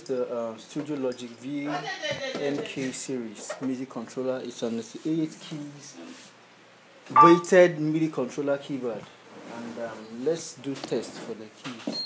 the StudioLogic VMK series MIDI controller. It's on the 8 keys weighted MIDI controller keyboard, and let's do test for the keys.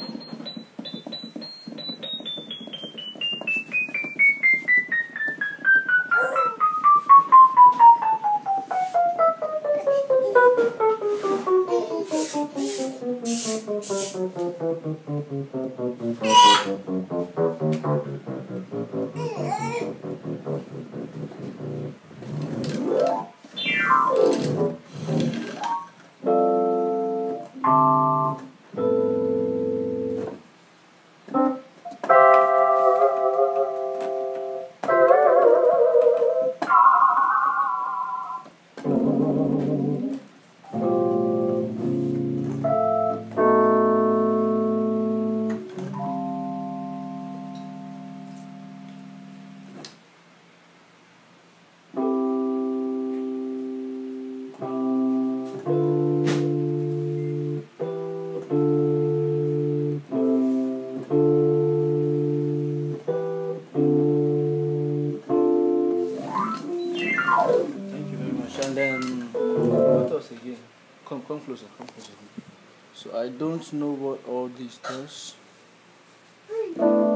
And then what else again? Come closer, come closer. So I don't know what all this does. I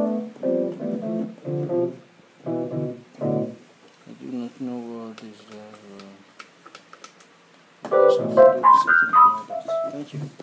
do not know what this does. I just have to do the setting and all that. Thank you.